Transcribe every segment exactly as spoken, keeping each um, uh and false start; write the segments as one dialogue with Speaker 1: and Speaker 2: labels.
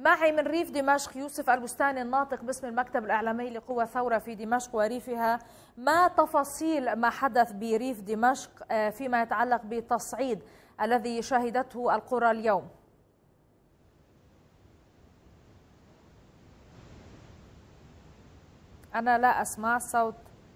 Speaker 1: معي من ريف دمشق يوسف البستاني الناطق باسم المكتب الإعلامي لقوى الثورة في دمشق وريفها. ما تفاصيل ما حدث بريف دمشق فيما يتعلق بالتصعيد الذي شهدته القرى اليوم؟ أنا لا أسمع صوت.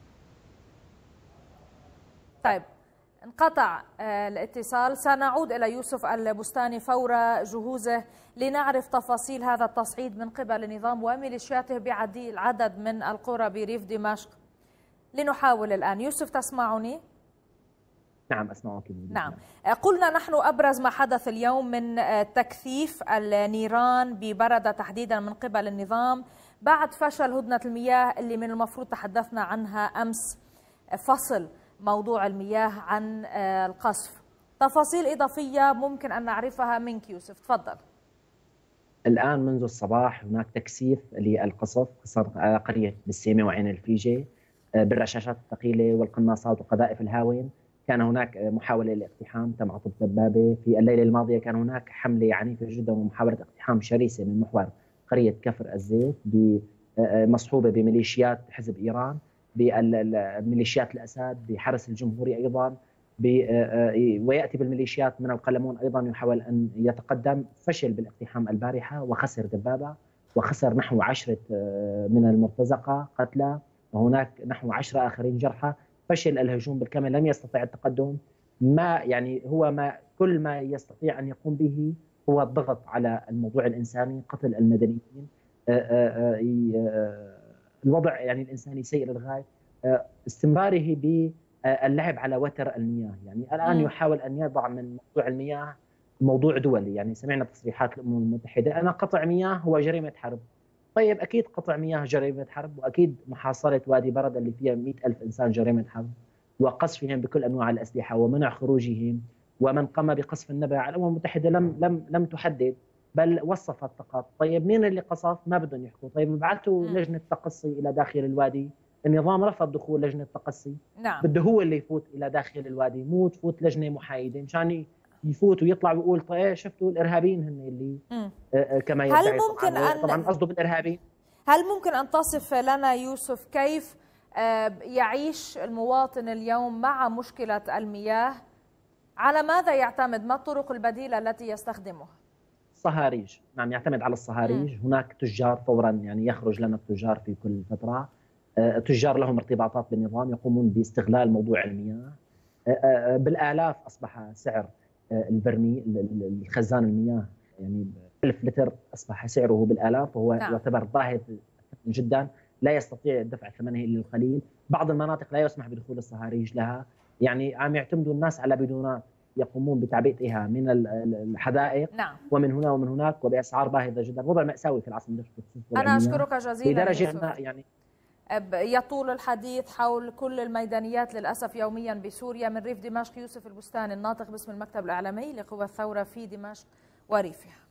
Speaker 1: طيب انقطع الاتصال، سنعود إلى يوسف البستاني فور جهوزه لنعرف تفاصيل هذا التصعيد من قبل النظام وميليشياته بعدد من القرى بريف دمشق. لنحاول الآن. يوسف تسمعني؟
Speaker 2: نعم أسمعك.
Speaker 1: نعم، قلنا نحن أبرز ما حدث اليوم من تكثيف النيران ببردة تحديدا من قبل النظام بعد فشل هدنة المياه اللي من المفروض تحدثنا عنها أمس، فصل موضوع المياه عن القصف. تفاصيل إضافية ممكن أن نعرفها منك يوسف، تفضل.
Speaker 2: الآن منذ الصباح هناك تكثيف للقصف قصر قرية بالسيمة وعين الفيجة بالرشاشات الثقيلة والقناصات وقذائف الهاون. كان هناك محاولة لاقتحام تم عطب دبابة. في الليلة الماضية كان هناك حملة عنيفة جدا ومحاولة اقتحام شرسة من محور قرية كفر الزيت مصحوبة بميليشيات حزب إيران، بميليشيات الأسد، بحرس الجمهوري أيضا، ويأتي بالميليشيات من القلمون أيضا يحاول أن يتقدم. فشل بالاقتحام البارحة وخسر دبابة وخسر نحو عشرة من المرتزقة قتلى وهناك نحو عشرة آخرين جرحى. فشل الهجوم بالكامل، لم يستطيع التقدم. ما يعني هو ما كل ما يستطيع أن يقوم به هو الضغط على الموضوع الإنساني، قتل المدنيين. الوضع يعني الإنساني سيء للغاية. استمراره باللعب على وتر المياه، يعني الآن يحاول أن يضع من موضوع المياه موضوع دولي. يعني سمعنا تصريحات الأمم المتحدة أنا قطع مياه هو جريمة حرب. طيب أكيد قطع مياه جريمة حرب، وأكيد محاصرة وادي برد اللي فيها مئة ألف إنسان جريمة حرب، وقصفهم بكل أنواع الأسلحة ومنع خروجهم، ومن قام بقصف النبع الأمم المتحدة لم لم لم تحدد بل وصفت فقط. طيب مين اللي قصف؟ ما بدهم يحكوا. طيب بعثوا لجنة تقصي إلى داخل الوادي، النظام رفض دخول لجنة تقصي.
Speaker 1: نعم.
Speaker 2: بده هو اللي يفوت إلى داخل الوادي، مو تفوت لجنة محايدة مشان يفوت ويطلع ويقول طيب شفتوا الإرهابيين هن اللي آه كما يدعي.
Speaker 1: هل ممكن
Speaker 2: طبعا
Speaker 1: أن
Speaker 2: طبعا قصده بالإرهابيين.
Speaker 1: هل ممكن أن تصف لنا يوسف كيف يعيش المواطن اليوم مع مشكلة المياه؟ على ماذا يعتمد؟ ما الطرق البديلة التي يستخدمها؟
Speaker 2: صهاريج، نعم يعتمد على الصهاريج. م. هناك تجار فورا يعني يخرج لنا التجار في كل فترة، تجار لهم ارتباطات بالنظام يقومون باستغلال موضوع المياه. بالآلاف أصبح سعر البرميل الخزان المياه، يعني ألف لتر أصبح سعره بالآلاف وهو نعم. يعتبر باهظ جدا، لا يستطيع دفع ثمنه إلا القليل. بعض المناطق لا يسمح بدخول الصهاريج لها، يعني عم يعتمدوا الناس على بدونات يقومون بتعبئتها من الحدائق
Speaker 1: نعم.
Speaker 2: ومن هنا ومن هناك وبأسعار باهظة جدا. وضع مأساوي في العاصمة دمشق.
Speaker 1: أنا أشكرك جزيلا
Speaker 2: لدرجة يعني
Speaker 1: يطول الحديث حول كل الميدانيات للأسف يوميا بسوريا. من ريف دمشق يوسف البستاني الناطق باسم المكتب الإعلامي لقوى الثورة في دمشق وريفها.